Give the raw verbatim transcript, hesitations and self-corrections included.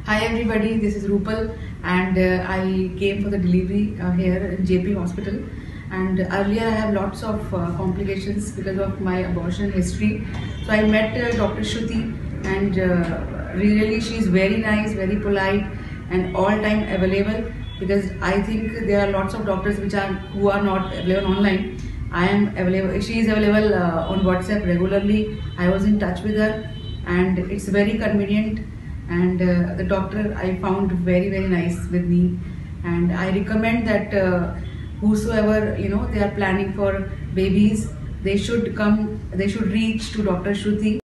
Hi everybody, this is Rupal and uh, I came for the delivery uh, here in J P Hospital, and earlier I have lots of uh, complications because of my abortion history. So I met uh, Doctor Shruti, and uh, really she is very nice, very polite and all time available, because I think there are lots of doctors which are who are not available online. I am available, she is available uh, on WhatsApp regularly. I was in touch with her and it's very convenient, and uh, the doctor I found very very nice with me, and I recommend that uh, whosoever you know they are planning for babies, they should come, they should reach to Doctor Shruti.